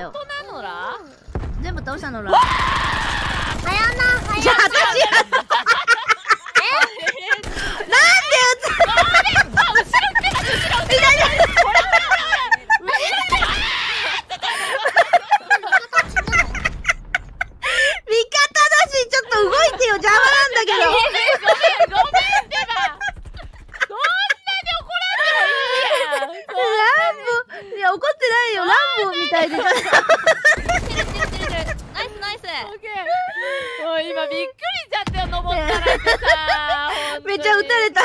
よ。 本当なのら？ 全部倒したのら。 はやな、はじゃあやな。 私や。なんで味方だし、ちょっと動いてよ、邪魔なんだけど。 ごめんってば。そんなに怒らんでもいいやん。 ランボ、いや怒ってないよ、ランボみたいで。 ナイスナイス。 オッケー。もう今びっくりしちゃったよ、登ったらってさ。 めっちゃ撃たれた。